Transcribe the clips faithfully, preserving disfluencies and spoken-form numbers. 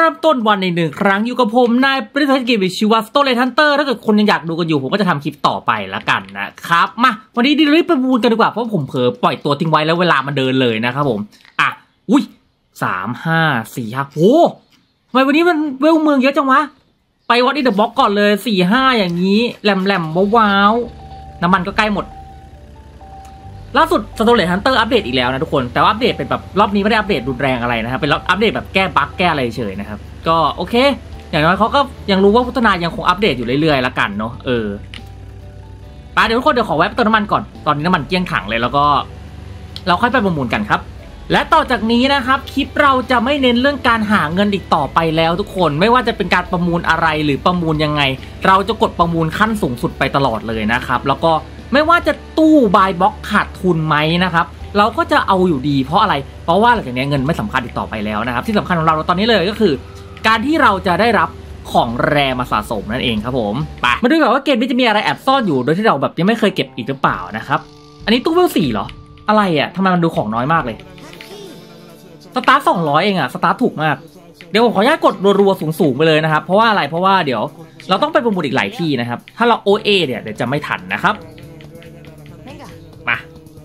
ริ่มต้นวันในหนึ่งครั้งอยู่กับผมนายปริศนาเกมชื่อว่า Story Hunter ถ้าเกิดคนยังอยากดูกันอยู่ผมก็จะทำคลิปต่อไปละกันนะครับมาวันนี้รีบประมูลกันดีกว่าเพราะผมเผลอปล่อยตัวทิ้งไว้แล้วเวลามันเดินเลยนะครับผมอ่ะอุ้ยสามห้าสี่ห้าโอ้ทำไมวันนี้มันเวลเมืองเยอะจังวะไปวัดอินเดอะบล็อกก่อนเลยสี่ห้าอย่างนี้แหลมๆว้าวๆน้ำมันก็ใกล้หมดล่าสุด Story Hunter อัปเดตอีกแล้วนะทุกคนแต่ว่าอัปเดตเป็นแบบรอบนี้ไม่ได้อัปเดตรุนแรงอะไรนะครับเป็นอัปเดตแบบแก้บั๊กแก้อะไรเฉยนะครับก็โอเคอย่างน้อยเขาก็ยังรู้ว่าพัฒนายังคงอัปเดตอยู่เรื่อยๆแล้วกันเนาะเออไปเดี๋ยวทุกคนเดี๋ยวขอแวะเติมน้ำมันก่อนตอนนี้น้ำมันเกลี้ยงถังเลยแล้วก็เราค่อยไปประมูลกันครับและต่อจากนี้นะครับคลิปเราจะไม่เน้นเรื่องการหาเงินอีกต่อไปแล้วทุกคนไม่ว่าจะเป็นการประมูลอะไรหรือประมูลยังไงเราจะกดประมูลขั้นสูงสุดไปตลอดเลยนะครับแล้วก็ไม่ว่าจะตู้บายบ็อกขาดทุนไหมนะครับเราก็จะเอาอยู่ดีเพราะอะไรเพราะว่าหลังจากนี้เงินไม่สำคัญอีกต่อไปแล้วนะครับที่สำคัญของเราตอนนี้เลยก็คือการที่เราจะได้รับของแรมาสะสมนั่นเองครับผมไปมาดูกันว่าเกมนี้จะมีอะไรแอบซ่อนอยู่โดยที่เราแบบยังไม่เคยเก็บอีกหรือเปล่านะครับอันนี้ตู้เวลสี่เหรออะไรอ่ะทำไมมันดูของน้อยมากเลยสตาร์ทสองร้อยเองอ่ะสตาร์ทถูกมากเดี๋ยวผมขออนุญาตกดรัวๆสูงๆไปเลยนะครับเพราะว่าอะไรเพราะว่าเดี๋ยวเราต้องไปประมูลอีกหลายที่นะครับถ้าเรา โอ เอ เนี่ยเดี๋ยวจะไม่ทันนะครับมา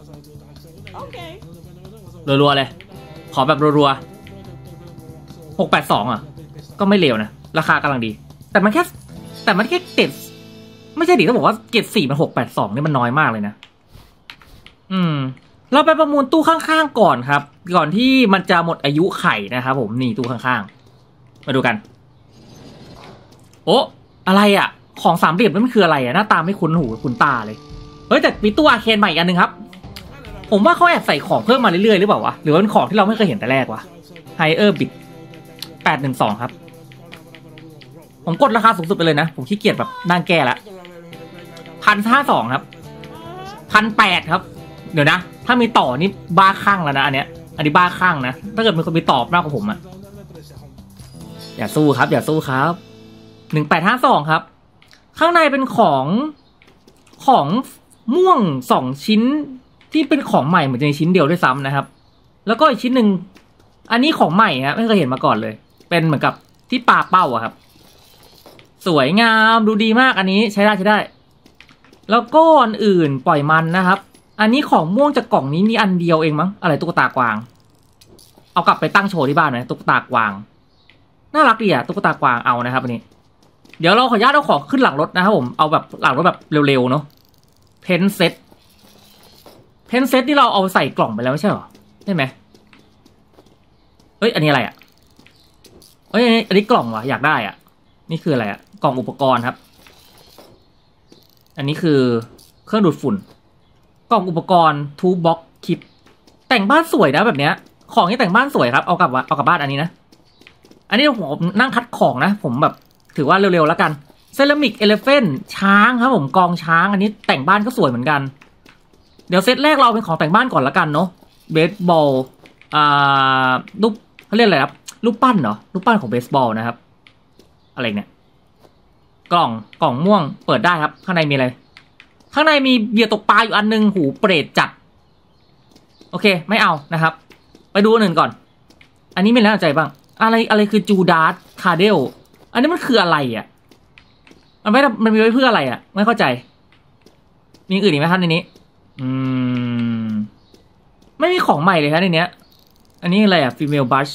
รัวๆเลยขอแบบรัวๆหกแปดสองอ่ะก็ไม่เลวนะราคากำลังดีแต่มันแค่แต่มันแค่เกรดไม่ใช่ดิต้องบอกว่าเกรดสี่มันหกแปดสองนี่มันน้อยมากเลยนะอืมเราไปประมูลตู้ข้างๆก่อนครับก่อนที่มันจะหมดอายุไขนะครับผมนี่ตู้ข้างๆมาดูกันโอ้อะไรอ่ะของสามเหลี่ยมนั่นมันคืออะไรอ่ะหน้าตาไม่คุ้นหูคุ้นตาเลยเฮ้ยแต่มีตู้อาร์เคนใหม่อีกอันนึงครับผมว่าเขาแอบใส่ของเพิ่มมาเรื่อยๆหรือเปล่าวะหรือว่าเป็นของที่เราไม่เคยเห็นแต่แรกวะไฮเออร์บิดแปดหนึ่งสองครับผมกดราคาสูงสุดไปเลยนะผมขี้เกียจแบบนั่งแก้ละพันห้าสองครับพันแปดครับเดี๋ยวนะถ้ามีต่อนี่บ้าคลั่งแล้วนะอันเนี้ยอันนี้บ้าคลั่งนะถ้าเกิดมีคนมีตอบมากกว่าผมอะอย่าสู้ครับอย่าสู้ครับหนึ่งแปดห้าสองครับข้างในเป็นของของม่วงสองชิ้นที่เป็นของใหม่เหมือนในชิ้นเดียวด้วยซ้ำนะครับแล้วก็อีกชิ้นหนึ่งอันนี้ของใหม่ครับไม่เคยเห็นมาก่อนเลยเป็นเหมือนกับที่ปาเป้าอะครับสวยงามดูดีมากอันนี้ใช้ได้ใช้ได้แล้วก็อันอื่นปล่อยมันนะครับอันนี้ของม่วงจากกล่องนี้มีอันเดียวเองมั้งอะไรตุ๊กตากวางเอากลับไปตั้งโชว์ที่บ้านนะตุ๊กตากวางน่ารักดีอะตุ๊กตากวางเอานะครับอันนี้เดี๋ยวเราขออนุญาตเอาของขึ้นหลังรถนะครับผมเอาแบบหลังรถแบบเร็วๆเนาะเพนเซ็ตเพนเซ็ตที่เราเอาใส่กล่องไปแล้วไม่ใช่หรอใช่ไหมเฮ้ยอันนี้อะไรอ่ะเฮ้ยอันนี้กล่องวะอยากได้อ่ะนี่คืออะไรอ่ะกล่องอุปกรณ์ครับอันนี้คือเครื่องดูดฝุ่นกล่องอุปกรณ์ทูบ็อกคลิปแต่งบ้านสวยนะแบบเนี้ยของที่แต่งบ้านสวยครับเอากลับเอากลับบ้านอันนี้นะอันนี้ผมนั่งคัดของนะผมแบบถือว่าเร็วๆแล้วกันเซรามิกเอเลฟเฟนช้างครับผมกองช้างอันนี้แต่งบ้านก็สวยเหมือนกันเดี๋ยวเซตแรกเราเป็นของแต่งบ้านก่อนละกันเนาะเบสบอลอ่ารูปเขาเรียกอะไรครับรูปปั้นเหรอรูปปั้นของเบสบอลนะครับอะไรเนี่ยกล่องกล่องม่วงเปิดได้ครับข้างในมีอะไรข้างในมีเบียร์ตกปลาอยู่อันนึงหูเปรตจัดโอเคไม่เอานะครับไปดูอันอื่นก่อนอันนี้ไม่น่าใจบ้างอะไรอะไรคือจูดาสคาเดลอันนี้มันคืออะไรอ่ะมันไม่มันมีไว้เพื่ออะไรอ่ะไม่เข้าใจมีอื่นอีกไหมครับในนี้อืมไม่มีของใหม่เลยครับในเนี้ยอันนี้อะไรอ่ะ female brush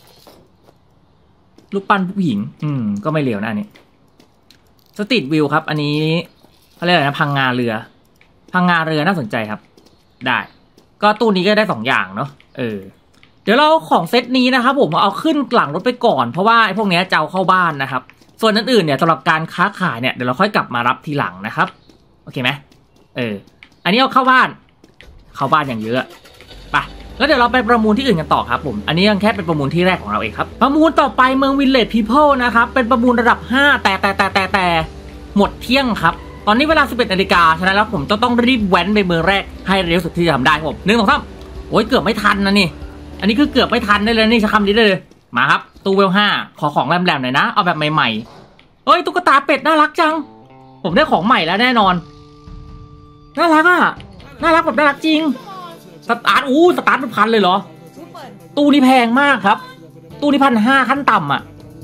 รูปปั้นผู้หญิงอืมก็ไม่เหลวนะอันนี้สตรีทวิวครับอันนี้เขาเรียกอะไรนะพังงาเรือพังงาเรือน่าสนใจครับได้ก็ตู้นี้ก็ได้สองอย่างเนาะเออเดี๋ยวเราของเซตนี้นะครับผมเอาขึ้นหลังรถไปก่อนเพราะว่าไอ้พวกนี้จะเอาเข้าบ้านนะครับส่วนอื่นๆเนี่ยสำหรับการค้าขายเนี่ยเดี๋ยวเราค่อยกลับมารับทีหลังนะครับโอเคไหมเอออันนี้เอาเข้าบ้านเข้าบ้านอย่างเยอะไปแล้วเดี๋ยวเราไปประมูลที่อื่นกันต่อครับผมอันนี้ยังแค่เป็นประมูลที่แรกของเราเองครับประมูลต่อไปเมือง Village People นะครับเป็นประมูลระดับห้าแต่แต่แต่แต่แต่หมดเที่ยงครับตอนนี้เวลาสิบเอ็ดนาฬิกาฉะนั้นแล้วผมจะต้องรีบแว้นไปเมืองแรกให้เร็วสุดที่จะทำได้ครับผมหนึ่งสองสามโอ้ยเกือบไม่ทันนะนี่อันนี้คือเกือบไม่ทันได้เลยนี่ใช้คำนี้เลยมาครับตู้เวลห้าขอของแรมๆหน่อยนะเอาแบบใหม่ๆเฮ้ยตุ๊กตาเป็ดน่ารักจังผมได้ของใหม่แล้วแน่นอนน่ารักอ่ะน่ารักแบบน่ารักจริงสตาร์ทอู้สตาร์ทเป็นพันเลยเหรอตู้นี้แพงมากครับตู้นี้พันห้าขั้นต่ำอ่ะ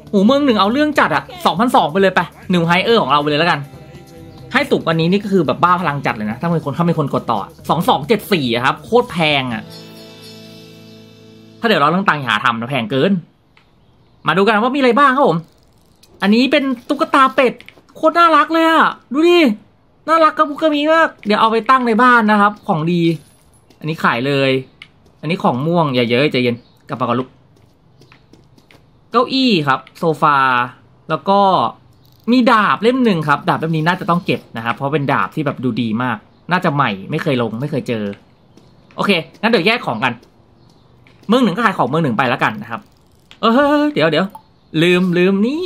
หูเมืองหนึ่งเอาเรื่องจัดอะสองพันสองไปเลยไปหนึ่งไฮเออร์ของเราไปเลยแล้วกันให้สูงกว่านี้นี่ก็คือแบบบ้าพลังจัดเลยนะถ้าเป็นคนถ้าเป็นคนกดต่อสองสองเจ็ดสี่ครับโคตรแพงอะถ้าเดี๋ยวเราเรื่องตังค์หาทำนะแพงเกินมาดูกันว่ามีอะไรบ้างครับผมอันนี้เป็นตุ๊กตาเป็ดโคตรน่ารักเลยอะดูดิน่ารักกระปุกกระมีมากเดี๋ยวเอาไปตั้งในบ้านนะครับของดีอันนี้ขายเลยอันนี้ของม่วงอย่าเยอะใจเย็นกลับมาก่อนลูกเก้าอี้ครับโซฟาแล้วก็มีดาบเล่มหนึ่งครับดาบเล่มนี้น่าจะต้องเก็บนะครับเพราะเป็นดาบที่แบบดูดีมากน่าจะใหม่ไม่เคยลงไม่เคยเจอโอเคงั้นเดี๋ยวแยกของกันเมืองหนึ่งก็ขายของเมืองหนึ่งไปแล้วกันนะครับเออเดี๋ยวเดี๋ยวลืมลืมนี่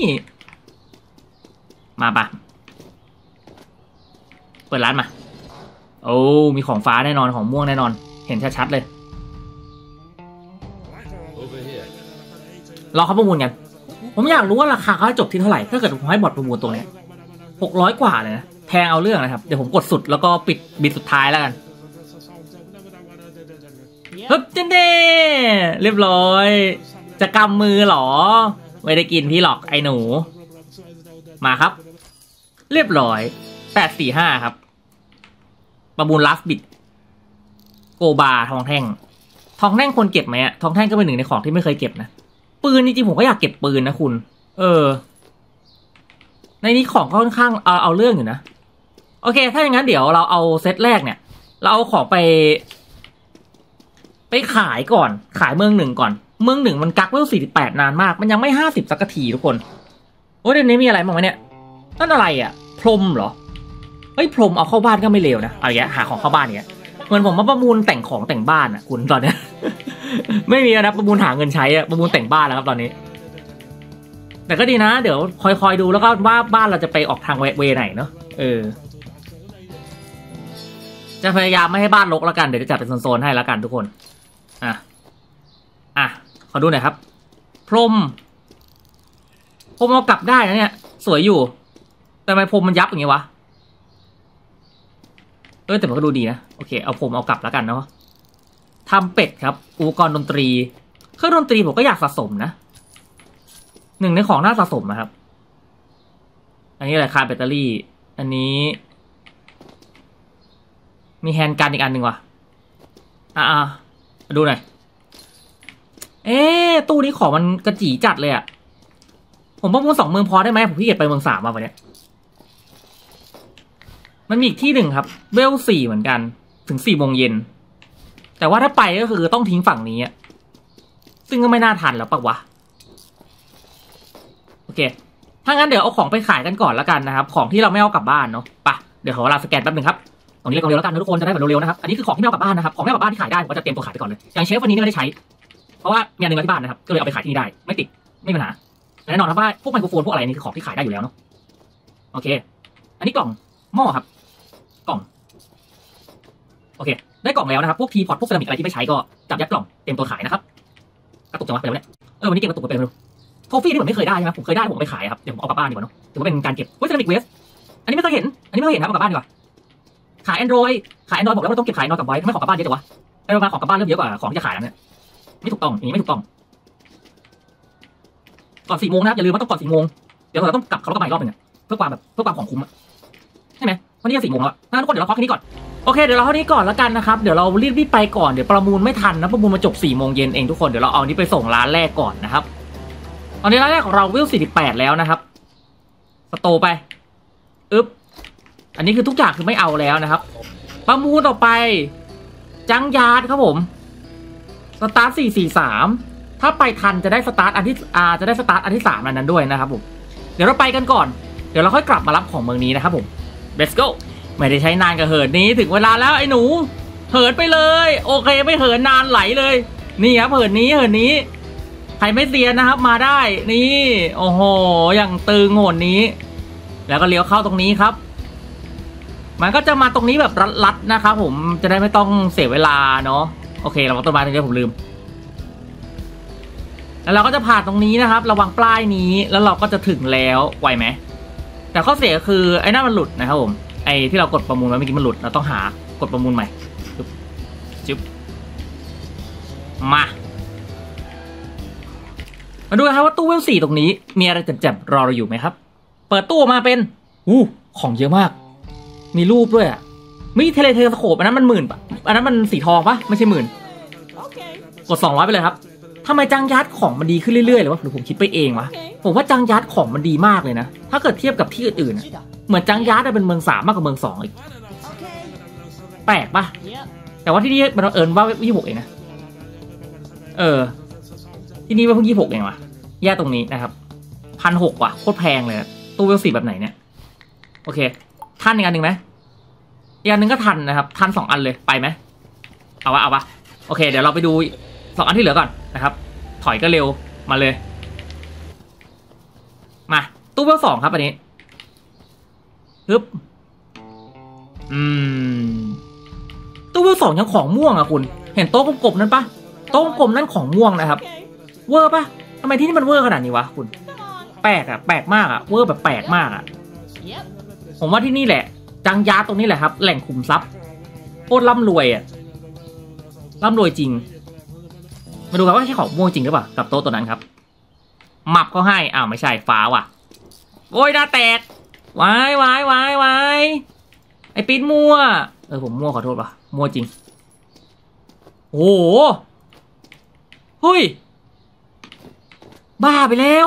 มาปะเปิดร้านมาโอ้มีของฟ้าแน่นอนของม่วงแน่นอนเห็นชัดๆเลยรอเขาประมูลกันผมอยากรู้ว่าราคาเขาจบที่เท่าไหร่ถ้าเกิดผมให้บอทประมูลตรงนี้หกร้อยกว่าเลยนะแพงเอาเรื่องนะครับเดี๋ยวผมกดสุดแล้วก็ปิดบิดสุดท้ายแล้วกันฮึบเจนเด้เรียบร้อยจะกำมือหรอไม่ได้กินพี่หรอกไอ้หนูมาครับเรียบร้อยแปดสี่ห้าครับประมูลลัสบิดโกบาทองแท่งทองแท่งคนเก็บไหมอะทองแท่งก็เป็นหนึ่งในของที่ไม่เคยเก็บนะปืนจริงๆผมก็อยากเก็บปืนนะคุณเออในนี้ของค่อนข้างเอาเอาเรื่องอยู่นะโอเคถ้าอย่างนั้นเดี๋ยวเราเอาเซตแรกเนี่ยเราเอาของไปไปขายก่อนขายเมืองหนึ่งก่อนเมืองหนึ่งมันกักไว้สี่สิบแปดนานมากมันยังไม่ห้าสิบสักทีทุกคนโอ้ยเดี๋ยวนี้มีอะไรบ้างวะเนี่ยนั่นอะไรอ่ะพรมเหรอเฮ้ยพรมเอาเข้าบ้านก็ไม่เลวนะเอาอย่างเงี้ยหาของเข้าบ้านเงี้ยเหมือนผมมาประมูลแต่งของแต่งบ้านอ่ะคุณตอนเนี้ย ไม่มีนะประมูลหาเงินใช้อะประมูลแต่งบ้านแล้วครับตอนนี้แต่ก็ดีนะเดี๋ยวคอยๆดูแล้วก็ว่าบ้านเราจะไปออกทางเวไหนเนาะเออจะพยายามไม่ให้บ้านรกแล้วกันเดี๋ยวจะจัดเป็นโซนๆให้แล้วกันทุกคนอ่ะอ่ะขอดูหน่อยครับพรมพรมเอากลับได้นะเนี่ยสวยอยู่แต่ทำไมพรมมันยับอย่างงี้วะเออแต่มันก็ดูดีนะโอเคเอาพรมเอากลับแล้วกันเนาะทำเป็ดครับอุปกรณ์ดนตรีเครื่องดนตรีผมก็อยากสะสมนะหนึ่งในของน่าสะสมนะครับอันนี้อะไรคาร์แบตเตอรี่อันนี้มีแฮนด์กันอีกอันหนึ่งว่ะอ่าดูหน่อยเอ๊ะตู้นี้ของมันกระจีจัดเลยอ่ะผมประมูลสองเมืองพอได้ไหมผมพี่เกียจไปเมืองสามมาวันนี้มันมีอีกที่หนึ่งครับเวลสี่เหมือนกันถึงสี่โมงเย็นแต่ว่าถ้าไปก็คือต้องทิ้งฝั่งนี้ซึ่งก็ไม่น่าทันแล้วปะวะโอเคถ้างั้นเดี๋ยวเอาของไปขายกันก่อนแล้วกันนะครับของที่เราไม่เอากลับบ้านเนาะปะเดี๋ยวขอเวลาสแกนแป๊บนึงครับตรงนี้เร็วๆแล้วกันนะทุกคนจะได้แบบเร็วๆนะครับอันนี้คือของที่ไม่เอากลับบ้านนะครับของไม่เอากลับบ้านที่ขายได้ผมก็จะเตรียมตัวขายไปก่อนเลยอย่างเชฟวันนี้ไม่ได้ใช้เพราะว่ามีอันนึงที่บ้านนะครับก็เลยเอาไปขายที่นี่ได้ไม่ติดไม่มีปัญหาแน่นอนครับว่าพวกไมโครโฟนพวกอะไรนี่คือของที่ขายได้อยู่แล้วเนาะโอเคอันนี้กล่องหม้อครับกล่องโอเคได้กล่องแล้วนะครับพวกทีพอร์ตพวกเซรามิกอะไรที่ไม่ใช้ก็จับยัดกล่องเตรียมตัวขายนะครับกระตุกจังวะไปแล้วเนี่ยเออวันนี้เก็บกระตุกไปเลยโทฟี่นี่ผมไม่เคยได้ใช่ไหมผมเคยได้ผมไปขายครับเดี๋ยวผมเอากลับบ้านดีกว่าเนาะถือว่าเป็นการเก็บเฮ้ยเซรามิกเวสอันนี้ไม่เคยเห็นอันนี้ไม่เคยเห็นครับเอากลับบ้านดีกว่าขาย Android ขาย Android บอกแล้วว่าต้องเก็บขาย Android กับไว้ทำไมของกลับบ้านเยอะจังวะไอ้โรงงานของกลับบ้านเริ่มเยอะกว่าของที่จะขายแล้วเนี่ยไม่ถูกต้องอย่างนี้ไม่ถูกต้องก่อนสี่โมงนะครับอย่าลืมว่าต้องก่อนสี่โมงเดี๋ยวเราต้องกลับเขาแล้วก็ไปรอบนึงเพื่อความแบบเพื่อความของคุ้มใช่ไหมวันนี้สี่โมงแล้วงั้นทุกคนเดี๋ยวเราพักแค่นี้ก่อนโอเคเดี๋ยวเราเท่านี้ก่อนแล้วกันนะครับเดี๋ยวเรารีบรีบไปก่อนเดี๋ยวประมูลไม่ทันนะประมูลมาจบสี่โมงเย็นเองทุกคนเดี๋ยวเราเอานี้ไปส่งร้านแรกก่อนนะครับตอนนี้ร้านแรกของเราวิวสี่สิบแปดแล้วนะครับสโตไปอึ๊บอันนี้คือทุกอย่างคือไม่เอาแล้วนะครับประมูลต่อไปจังยาร์ดครับผมสตาร์ทสี่สี่สามถ้าไปทันจะได้สตาร์ทอันที่อ่าจะได้สตาร์ทอันที่สามอันนั้นด้วยนะครับผมเดี๋ยวเราไปกันก่อนเดี๋ยวเราค่อยกลับมารับของเมืองนี้นะครับผม let's go ไม่ได้ใช้นานกับเหินนี้ถึงเวลาแล้วไอ้หนูเหินไปเลยโอเคไม่เหินนานไหลเลยนี่ครับเหินนี้เหินนี้ใครไม่เซียนนะครับมาได้นี่โอ้โหอย่างตึงโหนนี้แล้วก็เลี้ยวเข้าตรงนี้ครับมันก็จะมาตรงนี้แบบรัดๆนะครับผมจะได้ไม่ต้องเสียเวลาเนาะโอเคเราก็ต้นไม้ตรงนี้ผมลืมแล้วเราก็จะผ่านตรงนี้นะครับระวังปลายนี้แล้วเราก็จะถึงแล้วไหวไหมแต่ข้อเสียคือไอ้นั่นมันหลุดนะครับผมไอ้ที่เรากดประมูลไว้เมื่อกี้มันหลุดเราต้องหากดประมูลใหม่จุ๊บจุ๊บมามาดูครับว่าตู้เวลสี่ตรงนี้มีอะไรแจ่มๆรอเราอยู่ไหมครับเปิดตู้มาเป็นอู้ของเยอะมากมีรูปด้วยอ่ะมีเทเลเทเลสโคปอันนั้นมันหมื่นปะอันนั้นมันสีทองปะไม่ใช่หมื่นกดสองร้อยไปเลยครับทำไมจังยัดของมันดีขึ้นเรื่อยๆเลยวะหรือผมคิดไปเองวะผมว่าจังยัดของมันดีมากเลยนะถ้าเกิดเทียบกับที่อื่นๆเหมือนจังยัดเป็นเมืองสามมากกว่าเมืองสองอีกแปลกปะแต่ว่าที่นี่มันเอิญว่ายี่สิบหกเองนะเออที่นี่ว่าเพิ่งยี่สิบหกเองวะแย่ตรงนี้นะครับพันหกว่ะโคตรแพงเลยตู้เวลสี่แบบไหนเนี่ยโอเคทันอีกอันหนึ่งไหมอีกอันหนึ่งก็ทันนะครับทันสองอันเลยไปไหมเอาวะเอาวะโอเคเดี๋ยวเราไปดูสองอันที่เหลือก่อนนะครับถอยก็เร็วมาเลยมาตู้เวลสองครับอันนี้ฮึบอืมตู้เวลสองยังของม่วงอ่ะคุณเห็นโต๊ะกลมๆนั่นปะโต๊ะกลมนั่นของม่วงนะครับเวอร์ปะทำไมที่นี่มันเวอร์ขนาดนี้วะคุณแปลกอ่ะแปลกมากอ่ะเวอร์แบบแปลกมากอ่ะผมว่าที่นี่แหละจังยาตรงนี้แหละครับแหล่งขุมทรัพย์โคตรร่ำรวยอ่ะร่ำรวยจริงมาดูครับว่าใช่ของม่วงจริงหรือเปล่ากับโต๊ะตัวนั้นครับหมับเขาให้อ้าวไม่ใช่ฟ้าว่ะโอ้ยหน้าแตกวายวายวายวายไอปีนมั่วเออผมมั่วขอโทษว่ะมั่วจริงโอ้โหเฮ้ยบ้าไปแล้ว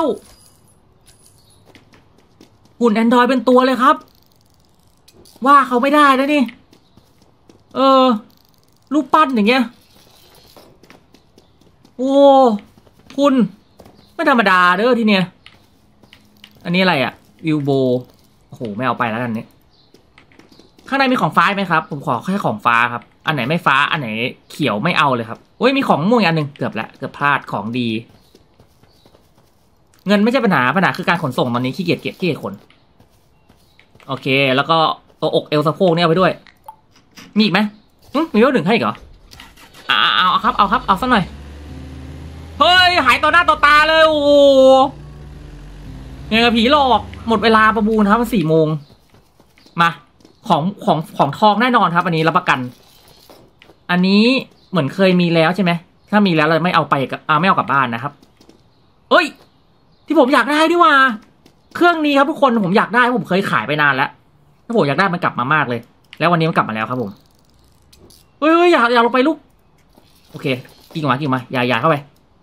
หุ่นแอนดรอยเป็นตัวเลยครับว่าเขาไม่ได้แล้วนี่เออรูปปั้นอย่างเงี้ยโอ้คุณไม่ธรรมดาเด้อทีเนี้ยอันนี้อะไรอะวิวโบโอ้โหไม่เอาไปแล้วกันเนี่ยข้างในมีของฟ้าไหมครับผมขอแค่ของฟ้าครับอันไหนไม่ฟ้าอันไหนเขียวไม่เอาเลยครับโอ้ยมีของม่วงอันหนึ่งเกือบละเกือบพลาดของดีเงินไม่ใช่ปัญหาปัญหาคือการขนส่งตอนนี้ขี้เกียจเก็บขี้เกียจขนโอเคแล้วก็ตัวอกเอวสะโพกเนี่ยเอาไปด้วยมีอีกไหมมีเรื่องหนึ่งให้อีกเหรอเอาเอาเอาครับเอาครับเอาสักหน่อยเฮ้ยหายต่อหน้าต่อตาเลยโอ้ยังกับผีหลอกหมดเวลาประมูลครับสี่โมงมาของของของทองแน่นอนครับอันนี้รับประกันอันนี้เหมือนเคยมีแล้วใช่ไหมถ้ามีแล้วเราไม่เอาไปกับอ่าไม่เอากลับบ้านนะครับเอ้ยที่ผมอยากได้ด้วยว่าเครื่องนี้ครับทุกคนผมอยากได้ผมเคยขายไปนานแล้วถ้าผมอยากได้มันกลับมามากเลยแล้ววันนี้มันกลับมาแล้วครับผมเฮ้ยอยากอยากลงไปลูกโอเคกิ่งมากิ่งมาอย่าอย่าเข้าไป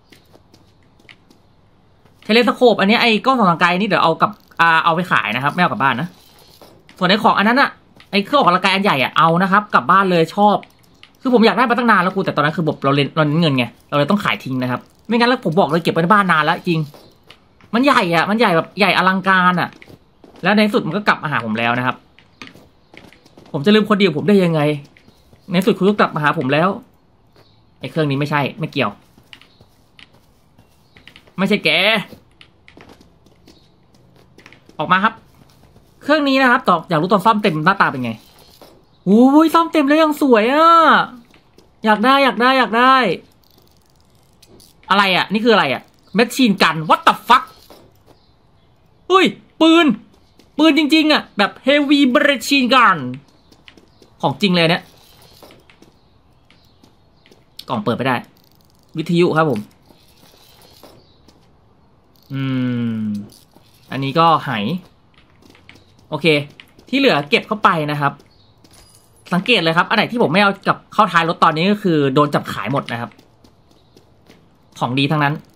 เทเลสโคปอันนี้ไอ้กล้องส่องทางไกลนี่เดี๋ยวเอากับอ่าเอาไปขายนะครับไม่เอากลับบ้านนะส่วนในของอันนั้นอะไอ้เครื่องออกกำลังกายอันใหญ่อะเอานะครับกลับบ้านเลยชอบคือผมอยากได้มาตั้งนานแล้วกูแต่ตอนนั้นคือบบเราเล่นเราเน้นเงินไงเราเลยต้องขายทิ้งนะครับไม่งั้นแล้วผมบอกเลยเก็บไว้ในบ้านนานแล้วจริงมันใหญ่อะมันใหญ่แบบใหญ่อลังการอะแล้วในสุดมันก็กลับมาหาผมแล้วนะครับผมจะลืมคนเดียวผมได้ยังไงในสุดคุณก็กลับมาหาผมแล้วไอ้เครื่องนี้ไม่ใช่ไม่เกี่ยวไม่ใช่แกออกมาครับเครื่องนี้นะครับต่ออยากรู้ตอนซ่อมเต็มหน้าตาเป็นไงโอ้ยซ่อมเต็มแล้วยังสวยอ่ะอยากได้อยากได้อยากได้อะไรอ่ะนี่คืออะไรอ่ะแมชชีนกัน what the fuck อุ้ยปืนปืนจริงๆอ่ะแบบ heavy machine gun ของจริงเลยเนี่ยกล่องเปิดไม่ได้วิทยุครับผมอืมอันนี้ก็ไหโอเคที่เหลือเก็บเข้าไปนะครับสังเกตเลยครับอันไหนที่ผมไม่เอากับเข้าท้ายรถตอนนี้ก็คือโดนจับขายหมดนะครับของดีทั้งนั้น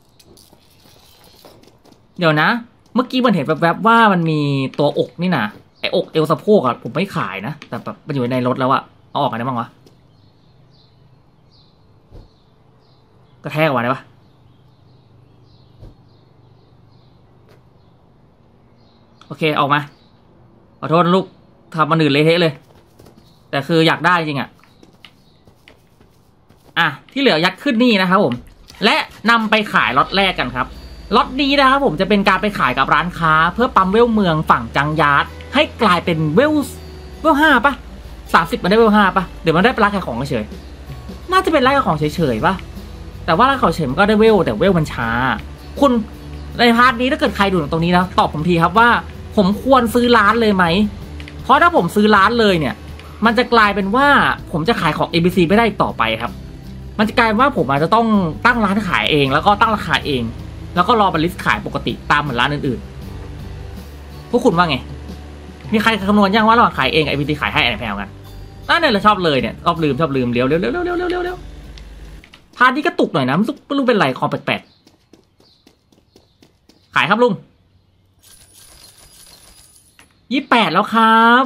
เดี๋ยวนะเมื่อกี้มันเห็นแวบๆว่ามันมีตัวอกนี่นะไออกเอวสะโพกอะผมไม่ขายนะแต่แบบมันอยู่ในรถแล้วอะเอาออกกันได้บ้างวะกระแทกออกมาได้ปะโอเคออกมาขอโทษลูกทำมันอื่นเละเทะเลยแต่คืออยากได้จริงอ่ะอ่ะที่เหลือยัดขึ้นนี่นะครับผมและนำไปขายล็อตแรกกันครับล็อตนี้นะครับผมจะเป็นการไปขายกับร้านค้าเพื่อปั๊มเวลเมืองฝั่งจังยาร์ดให้กลายเป็นเวลเวลห้าปะสามสิบมันได้เวลห้าปะเดี๋ยวมันได้เป็นร้านขายของเฉยน่าจะเป็นร้านขายของเฉยๆปะแต่ว่าร้านขายเฉยมันก็ได้เวลแต่เวลมันช้าคุณในพาร์ทนี้ถ้าเกิดใครดูตรงนี้นะตอบผมทีครับว่าผมควรซื้อร้านเลยไหมเพราะถ้าผมซื้อร้านเลยเนี่ยมันจะกลายเป็นว่าผมจะขายของ เอ บี ซี ไม่ได้ต่อไปครับมันจะกลายว่าผมอาจจะต้องตั้งร้านขายเองแล้วก็ตั้งราคาเองแล้วก็รอบรรลิสขายปกติตามเหมือนร้านอื่นๆพวกคุณว่าไงมีใครคำนวณยังว่าระหว่างขายเองกับ ไอ พี ที ขายให้อะไรแพงกันนั่นเนี่ยเราชอบเลยเนี่ยชอบลืมชอบลืมเร็วเร็วเร็วเร็วเร็วเร็วเร็วเร็วพาร์ทนี้กระตุกหน่อยนะไม่รู้เป็นไรคอมแปลกๆขายครับลุงยี่แปดแล้วครับ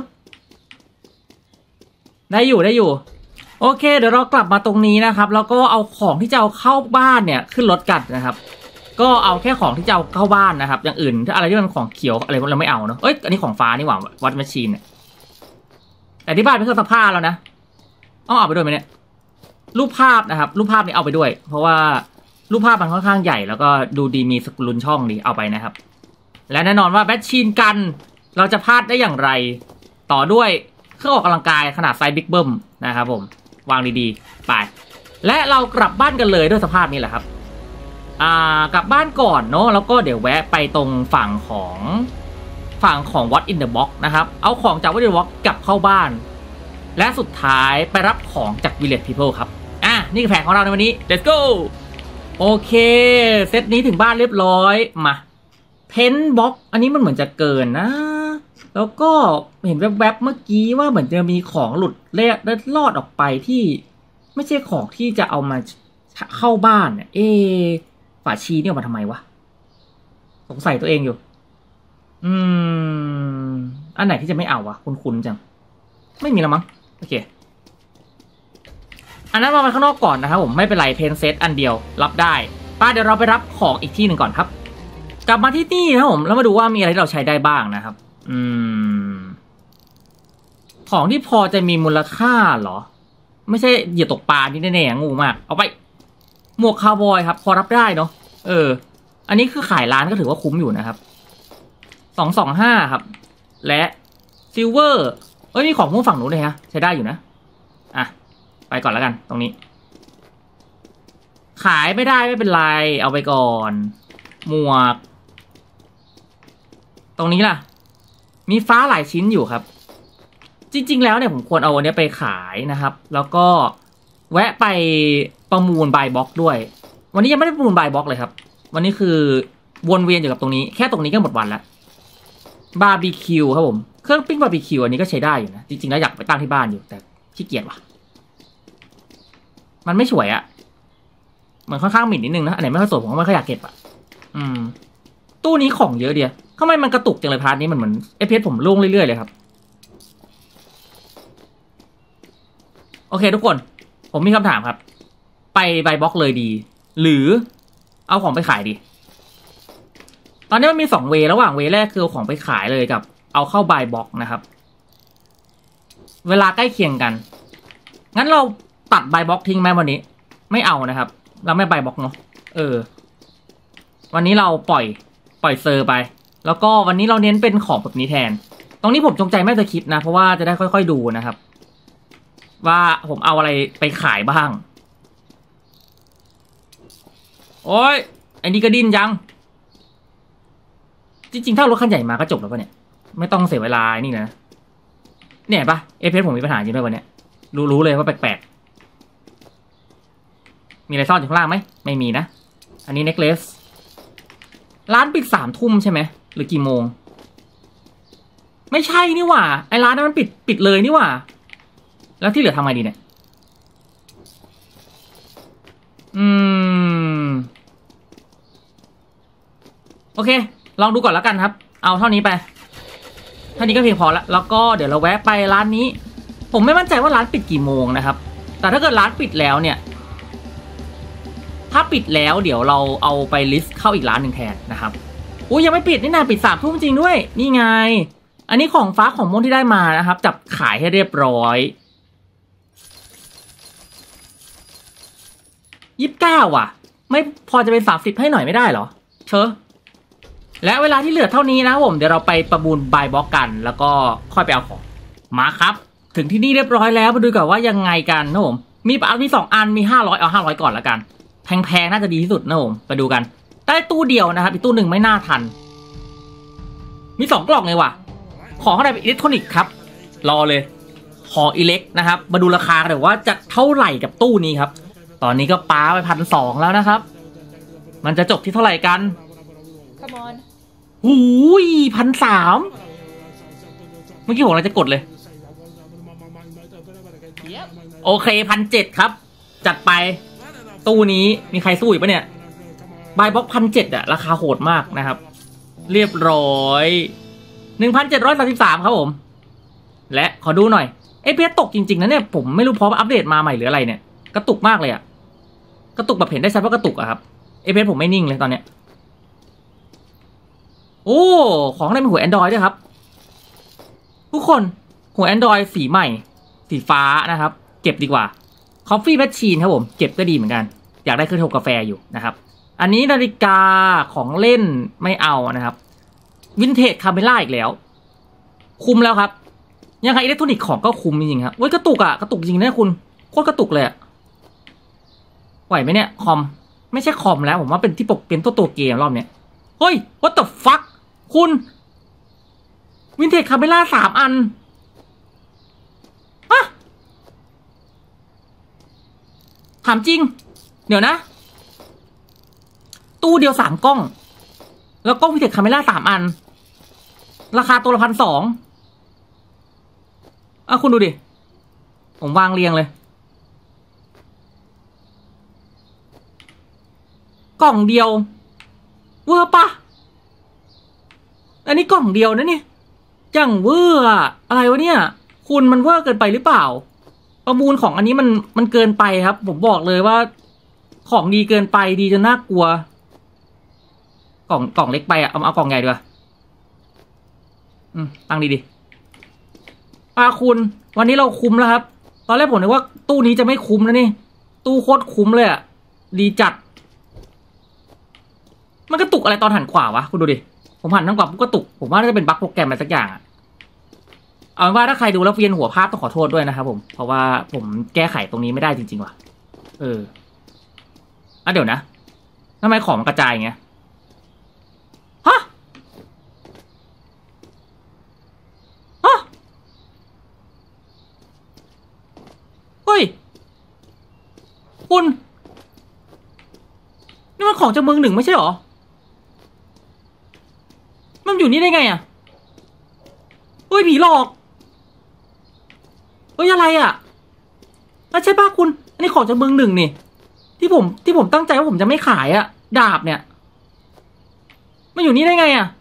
ได้อยู่ได้อยู่โอเคเดี๋ยวเรากลับมาตรงนี้นะครับแล้วก็เอาของที่จะเอาเข้าบ้านเนี่ยขึ้นรถกันนะครับก็เอาแค่ของที่จะเอาเข้าบ้านนะครับอย่างอื่นถ้าอะไรที่มันของเขียวอะไรเราไม่เอาเนาะเอ้ยอันนี้ของฟ้านี่หว่าวัดแมชชีนเนี่ยแต่ที่บ้านเป็นเครื่องซักผ้าแล้วนะต้องเอาไปด้วยไหมเนี่ยรูปภาพนะครับรูปภาพนี้เอาไปด้วยเพราะว่ารูปภาพมันค่อนข้างใหญ่แล้วก็ดูดีมีสกุลช่องดีเอาไปนะครับและแน่นอนว่าแมชชีนกันเราจะพลาดได้อย่างไรต่อด้วยเครื่องออกกำลังกายขนาดไซส์บิ๊กเบิ้มนะครับผมวางดีๆไปและเรากลับบ้านกันเลยด้วยสภาพนี้แหละครับอ่ากลับบ้านก่อนเนาะแล้วก็เดี๋ยวแวะไปตรงฝั่งของฝั่งของ What in the Box นะครับเอาของจาก What in the Box กลับเข้าบ้านและสุดท้ายไปรับของจาก Village People ครับอ่ะนี่คือแผนของเราในวันนี้ let's go โอเคเซตนี้ถึงบ้านเรียบร้อยมาเพนบ็อกอันนี้มันเหมือนจะเกินนะแล้วก็เห็นแวบๆเมื่อกี้ว่าเหมือนจะมีของหลุดเล็ดลอดออกไปที่ไม่ใช่ของที่จะเอามาเข้าบ้านเนี่ยเอฝาชีนี่ออกมาทำไมวะสงสัยตัวเองอยู่อืมอันไหนที่จะไม่เอาวะคุ้นๆจังไม่มีแล้วมั้งโอเคอันนั้นมาไปข้างนอกก่อนนะครับผมไม่เป็นไรเพนเซตอันเดียวรับได้ป้าเดี๋ยวเราไปรับของอีกที่หนึ่งก่อนครับกลับมาที่นี่นะครับผมแล้วมาดูว่ามีอะไรที่เราใช้ได้บ้างนะครับอืมของที่พอจะมีมูลค่าเหรอไม่ใช่เหยื่อตกปลานี่แน่ๆงูมากเอาไปหมวกคาวบอยครับพอรับได้เนาะเอออันนี้คือขายร้านก็ถือว่าคุ้มอยู่นะครับสองสองห้าครับและซิลเวอร์เอ้ยมีของพวกฝั่งนู้นเลยฮะใช้ได้อยู่นะอ่ะไปก่อนแล้วกันตรงนี้ขายไม่ได้ไม่เป็นไรเอาไปก่อนหมวกตรงนี้ล่ะมีฟ้าหลายชิ้นอยู่ครับจริงๆแล้วเนี่ยผมควรเอาอันนี้ไปขายนะครับแล้วก็แวะไปประมูลบายบ็อกด้วยวันนี้ยังไม่ได้ประมูลบายบ็อกเลยครับวันนี้คือวนเวียนอยู่กับตรงนี้แค่ตรงนี้ก็หมดวันแล้วบาร์บีคิวครับผมเครื่องปิ้งบาร์บีคิวอันนี้ก็ใช้ได้อยู่นะจริงๆแล้วอยากไปตั้งที่บ้านอยู่แต่ขี้เกียจว่ะมันไม่สวยอะมันค่อนข้างหมิ่นนิดนึงนะอันไหนไม่ค่อยสวยผมก็ไม่ค่อยอยากเก็บอะอืมตู้นี้ของเยอะเดียวทำไมมันกระตุกจังเลยพาร์ทนี้มันเหมือนเอฟพีเอสผมล่วงเรื่อยๆเลยครับโอเคทุกคนผมมีคำถามครับไปบายบ็อกเลยดีหรือเอาของไปขายดีตอนนี้มันมีสองเวย์ระหว่างเวย์แรกคือเอาของไปขายเลยกับเอาเข้าบายบ็อกนะครับเวลาใกล้เคียงกันงั้นเราตัดบายบ็อกทิ้งไหมวันนี้ไม่เอานะครับเราไม่บายบ็อกเนาะเออวันนี้เราปล่อยปล่อยเซอร์ไปแล้วก็วันนี้เราเน้นเป็นของแบบนี้แทนตรงนี้ผมจงใจไม่จะคิดนะเพราะว่าจะได้ค่อยๆดูนะครับว่าผมเอาอะไรไปขายบ้างโอ้ยไอ้นี่ก็ดิ้นยังจริงๆถ้ารถคันใหญ่มาก็จบแล้วป่ะเนี่ยไม่ต้องเสียเวลานี่นะเนี่ยป่ะเอฟเอสผมมีปัญหาจริงด้วยวันเนี้ยรู้รู้เลยว่าแปลกๆมีอะไรซ่อนอยู่ข้างล่างไหมไม่มีนะอันนี้เน็กเลสร้านปิดสามทุ่มใช่ไหมหรือกี่โมงไม่ใช่นี่หว่าไอ้ร้านนั้นมันปิดปิดเลยนี่หว่าแล้วที่เหลือทำไงดีเนี่ยอืมโอเคลองดูก่อนแล้วกันครับเอาเท่านี้ไปเท่านี้ก็เพียงพอละแล้วก็เดี๋ยวเราแวะไปร้านนี้ผมไม่มั่นใจว่าร้านปิดกี่โมงนะครับแต่ถ้าเกิดร้านปิดแล้วเนี่ยถ้าปิดแล้วเดี๋ยวเราเอาไปลิสต์เข้าอีกร้านหนึ่งแทนนะครับอุ้ยยังไม่ปิดนี่นาปิดสามทุ่มจริงด้วยนี่ไงอันนี้ของฟ้าของม่วงที่ได้มานะครับจับขายให้เรียบร้อยยี่สิบเก้าว่ะไม่พอจะเป็นสามสิบให้หน่อยไม่ได้เหรอเชอะและเวลาที่เหลือเท่านี้นะผมเดี๋ยวเราไปประมูลบายบ็อกกันแล้วก็ค่อยไปเอาของมาครับถึงที่นี่เรียบร้อยแล้วมาดูกันว่ายังไงกันนะผมมีปมีสองอันมีห้าร้อยเอาห้าร้อยก่อนละกันแพงๆน่าจะดีที่สุดนะผมไปดูกันได้ตู้เดียวนะครับอีกตู้หนึ่งไม่น่าทันมีสองกล่องเลยว่ะของข้างในเป็นอิเล็กทรอนิกส์ครับรอเลยของอิเล็กนะครับมาดูราคากันว่าจะเท่าไหร่กับตู้นี้ครับตอนนี้ก็ป้าไปพันสองแล้วนะครับมันจะจบที่เท่าไหร่กัน Come on หูยพันสามเมื่อกี้ผมเราจะกดเลย Yep โอเคพันเจ็ดครับจัดไปตู้นี้มีใครสู้อีกปะเนี่ยบายบ็อกพันเจ็ดอะราคาโหดมากนะครับเรียบร้อยหนึ่งพันเจ็ดร้อยสามสิบสามครับผมและขอดูหน่อยเอฟพีเอสตกจริงๆนะเนี่ยผมไม่รู้เพราะอัปเดตมาใหม่หรืออะไรเนี่ยกระตุกมากเลยอะกระตุกแบบเห็นได้ชัดว่ากระตุกอะครับเอฟพีเอสผมไม่นิ่งเลยตอนเนี้ยโอ้ของอะไรเป็นหัว Android ด้วยครับทุกคนหัว Android สีใหม่สีฟ้านะครับเก็บดีกว่า Coffee Machine ครับผมเก็บก็ดีเหมือนกันอยากได้เครื่องทำกาแฟอยู่นะครับอันนี้นาฬิกาของเล่นไม่เอานะครับวินเทจคาเมล่าอีกแล้วคุ้มแล้วครับยังไงอิเล็กทรอนิกส์ของก็คุ้มจริงๆครับเว้ยกระตุกอะกระตุกจริงนะคุณโคตรกระตุกเลยอะไหวไหมเนี่ยคอมไม่ใช่คอมแล้วผมว่าเป็นที่ปกเป็นตัวตัวเกมรอบเนี้ยเฮ้ย what the fuck คุณวินเทจคาเมล่าสามอันฮะถามจริงเดี๋ยวนะตู้เดียวสามกล้องแล้วกล้องวินเทจคาเมล่าสามอันราคาตัวละพันสองอ่ะคุณดูดิผมวางเรียงเลยกล่องเดียวเวอร์ปะอันนี้กล่องเดียวนะนี่จังเวอร์อะไรวะเนี่ยคุณมันเวอร์เกินไปหรือเปล่าประมูลของอันนี้มันมันเกินไปครับผมบอกเลยว่าของดีเกินไปดีจนน่ากลัวกล่องกล่องเล็กไปอ่ะเอาเอากล่องใหญ่ดีกว่าอืมตั้งดีดิป้าคุณวันนี้เราคุ้มแล้วครับตอนแรกผมนึกว่าตู้นี้จะไม่คุ้มนะนี่ตู้โคตรคุ้มเลยอ่ะดีจัดมันกระตุกอะไรตอนหันขวาวะคุณดูดิผมหันทั้งขวาปุ๊บกระตุกผมว่าน่าจะเป็นบั๊กโปรแกรมอะไรสักอย่างอ่ะเอาเป็นว่าถ้าใครดูแล้วเวียนหัวภาพต้องขอโทษด้วยนะครับผมเพราะว่าผมแก้ไขตรงนี้ไม่ได้จริงๆว่ะเอออ่ะเดี๋ยวนะทำไมของมันกระจายอย่างเงี้ยฮะฮะเฮ้ยคุณนี่มันของจากเมืองหนึ่งไม่ใช่หรอมันอยู่นี่ได้ไงอ่ะเฮ้ยผีหลอกเฮ้ยอะไรอ่ะแล้วใช่ป่ะคุณอันนี้ของจากเมืองหนึ่งนี่ที่ผมที่ผมตั้งใจว่าผมจะไม่ขายอ่ะดาบเนี่ยมันอยู่นี่ได้ไงอ่ะ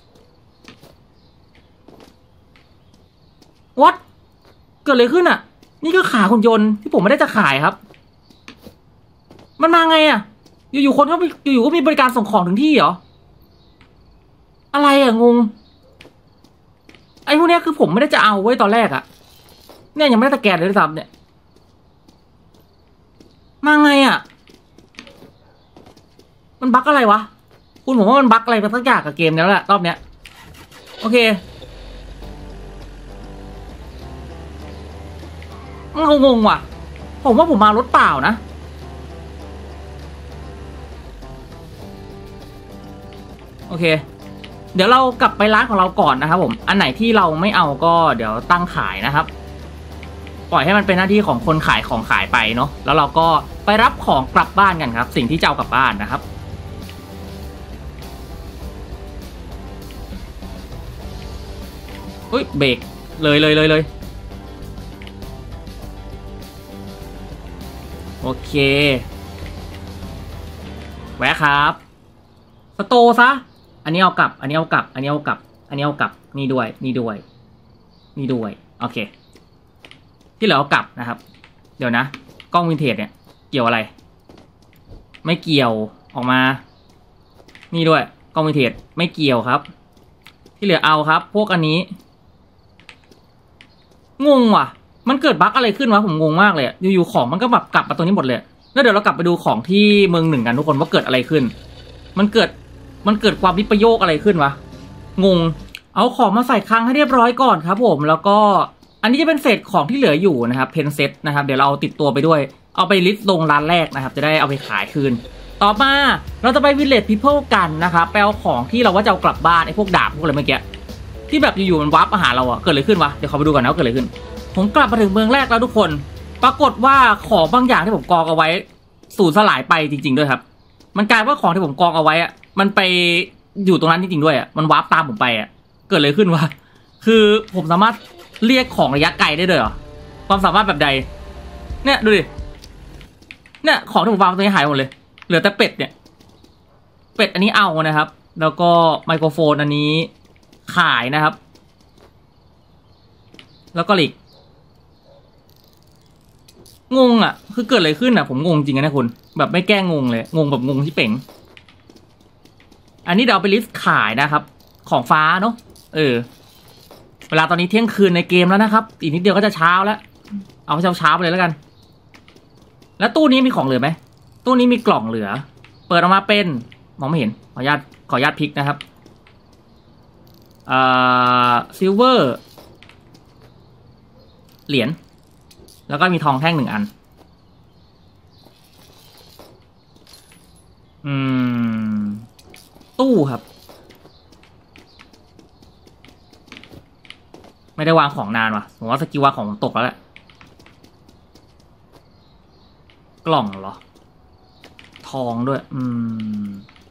what เกิดอะไรขึ้นอ่ะนี่ก็ขาหุ่นยนต์ที่ผมไม่ได้จะขายครับมันมาไงอ่ะอยู่ๆคนก็อยู่ๆก็มีบริการส่งของถึงที่เหรออะไรอ่ะงงไอ้พวกนี้คือผมไม่ได้จะเอาไว้ตอนแรกอะเนี่ยยังไม่ได้สแกนเลยด้วยซ้ำเนี่ยมาไงอะมันบั๊กอะไรวะคุณผมว่ามันบั๊กอะไรไปสักอย่างกับเกมนี้แล้วแหละรอบเนี้ยโอเคมันงงว่ะผมว่าผมมารถเปล่านะโอเคเดี๋ยวเรากลับไปร้านของเราก่อนนะครับผมอันไหนที่เราไม่เอาก็เดี๋ยวตั้งขายนะครับปล่อยให้มันเป็นหน้าที่ของคนขายของขายไปเนาะแล้วเราก็ไปรับของกลับบ้านกันครับสิ่งที่จะเอากลับบ้านนะครับเฮ้ยเบรกเลยเลยเลยเลยโอเคแวะครับสโตซะอันนี้เอากลับอันนี้เอากลับอันนี้เอากลับอันนี้เอากลับนี่ด้วยนี่ด้วยนี่ด้วยโอเคที่เหลือเอากลับนะครับเดี๋ยวนะกล้องวินเทจเนี่ยเกี่ยวอะไรไม่เกี่ยวออกมานี่ด้วยกล้องวินเทจไม่เกี่ยวครับที่เหลือเอาครับพวกอันนี้งงว่ะมันเกิดบั๊กอะไรขึ้นวะผมงงมากเลยอยู่ๆของมันก็แบบกลับมาตรงนี้หมดเลยแล้วเดี๋ยวเรากลับไปดูของที่เมืองหนึ่งกันทุกคนว่าเกิดอะไรขึ้นมันเกิดมันเกิดความวิปโยคอะไรขึ้นวะงงเอาของมาใส่คลังให้เรียบร้อยก่อนครับผมแล้วก็อันนี้จะเป็นเศษของที่เหลืออยู่นะครับเพนเซ็ตนะครับเดี๋ยวเราเอาติดตัวไปด้วยเอาไปลิสต์ลงร้านแรกนะครับจะได้เอาไปขายคืนต่อมาเราจะไปวิลเลจพีเพิลกันนะครับไปเอาของที่เราว่าจะเอากลับบ้านไอ้พวกดาบพวกอะไรเมื่อกี้ที่แบบอยู่ๆมันวาร์ปมาหาเราอะเกิดอะไรขึ้นวะเดี๋ยวขอไปดูก่อนนะว่าเกิดอะไรขึ้นผมกลับมาถึงเมืองแรกแล้วทุกคนปรากฏว่าของบางอย่างที่ผมกองเอาไว้สูญสลายไปจริงๆด้วยครับมันกลายว่าของที่ผมกองเอาไว้อะมันไปอยู่ตรงนั้นจริงๆด้วยอะมันวาร์ปตามผมไปอะเกิดอะไรขึ้นวะคือผมสามารถเรียกของระยะไกลได้ด้วยเหรอความสามารถแบบใดเนี่ยดูดิเนี่ยของที่ผมวางตรงนี้หายหมดเลยเหลือแต่เป็ดเนี่ยเป็ดอันนี้เอานะครับแล้วก็ไมโครโฟนอันนี้ขายนะครับแล้วก็หลีกงงอ่ะคือเกิดอะไรขึ้นอ่ะผมงงจริงนะคุณแบบไม่แก้งงเลยงงแบบงงที่เป่งอันนี้เดี๋ยวเอาไปลิสต์ขายนะครับของฟ้าเนาะเออเวลาตอนนี้เที่ยงคืนในเกมแล้วนะครับอีกนิดเดียวก็จะเช้าแล้วเอาเช้าเช้าไปเลยแล้วกันแล้วตู้นี้มีของเหลือไหมตู้นี้มีกล่องเหลือเปิดออกมาเป็นมองไม่เห็นขออนุญาตขออนุญาตพลิกนะครับอ่าซิลเวอร์เหรียญแล้วก็มีทองแท่งหนึ่งอันอืมตู้ครับไม่ได้วางของนานว่ะผมว่าสกิลวางของผมตกแล้วแหละกล่องเหรอทองด้วยอืม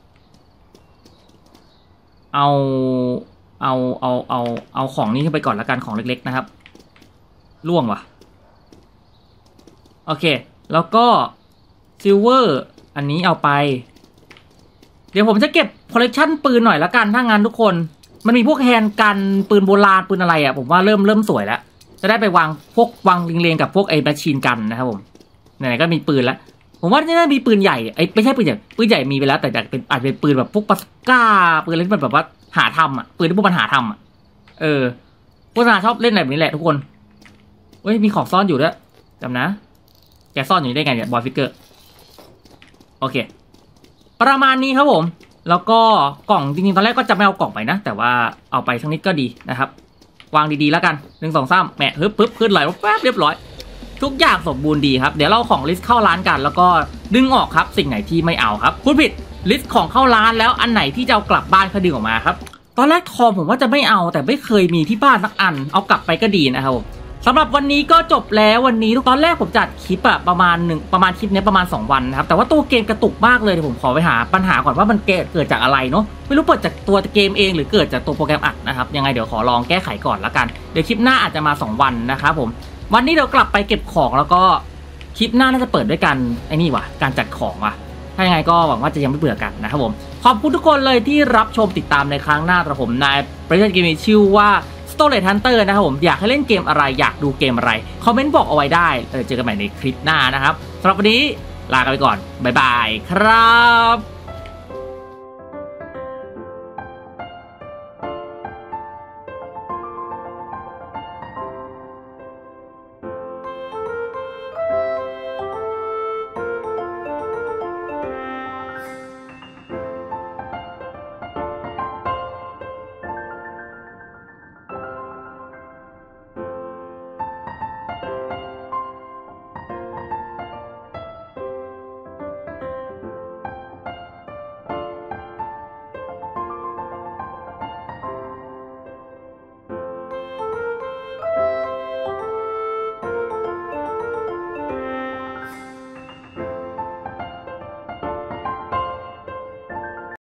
เอาเอาเอาเอาเอาของนี้ขึ้นไปก่อนละกันของเล็กๆนะครับล่วงว่ะโอเคแล้วก็ซิลเวอร์อันนี้เอาไปเดี๋ยวผมจะเก็บคอลเลกชันปืนหน่อยละกันถ้างั้นทุกคนมันมีพวกแฮนด์กันปืนโบราณปืนอะไรอ่ะผมว่าเริ่มเริ่มสวยแล้วจะได้ไปวางพวกวางเรียงๆกับพวกไอ้แมชชีนกันนะครับผมไหนๆก็มีปืนแล้วผมว่าน่าจะมีปืนใหญ่ไอ้ไม่ใช่ปืนใหญ่ปืนใหญ่มีไปแล้วแต่เป็นอาจจะเป็นปืนแบบพวกปาสก้าปืนอะไรที่มันแบบว่าหาทำอ่ะปืนที่พวกมันหาทำอ่ะเออพวกนาชอบเล่นแบบนี้แหละทุกคนเฮ้ยมีของซ่อนอยู่ด้วยจำนะแกซ่อนอยู่ได้ไงเนี่ยบอยฟิกเกอร์โอเคประมาณนี้ครับผมแล้วก็กล่องจริงๆตอนแรกก็จะไม่เอากล่องไปนะแต่ว่าเอาไปทั้งนิดก็ดีนะครับวางดีๆแล้วกันหนึ่งสองสามแหมฮึบปึ๊บขึ้นไหลแป๊บเรียบร้อยทุกอย่างสมบูรณ์ดีครับเดี๋ยวเราของลิสต์เข้าร้านกันแล้วก็ดึงออกครับสิ่งไหนที่ไม่เอาครับพูดผิดลิสต์ของเข้าร้านแล้วอันไหนที่จะเอากลับบ้านก็ดึงออกมาครับตอนแรกทองผมว่าจะไม่เอาแต่ไม่เคยมีที่บ้านสักอันเอากลับไปก็ดีนะครับสำหรับวันนี้ก็จบแล้ววันนี้ตอนแรกผมจัดคลิปอะประมาณหนึ่งประมาณคลิปนี้ประมาณสองวันนะครับแต่ว่าตัวเกมกระตุกมากเลยเดี๋ยวผมขอไปหาปัญหาก่อนว่ามันเกิดเกิดจากอะไรเนาะไม่รู้เปิดจากตัวเกมเองหรือเกิดจากตัวโปรแกรมอัดนะครับยังไงเดี๋ยวขอลองแก้ไขก่อนละกันเดี๋ยวคลิปหน้าอาจจะมาสองวันนะครับผมวันนี้เดี๋ยวกลับไปเก็บของแล้วก็คลิปหน้าน่าจะเปิดด้วยกันไอ้นี่ว่ะการจัดของว่ะถ้ายังไงก็หวังว่าจะยังไม่เบื่อกันนะครับผมขอบคุณทุกคนเลยที่รับชมติดตามในครั้งหน้าครับผมนายประเทศเกมมีชื่อว่าStolen Hunter นะครับผมอยากให้เล่นเกมอะไรอยากดูเกมอะไรคอมเมนต์บอกเอาไว้ได้เออเจอกันใหม่ในคลิปหน้านะครับสำหรับวันนี้ลากันไปก่อนบ๊ายบายครับ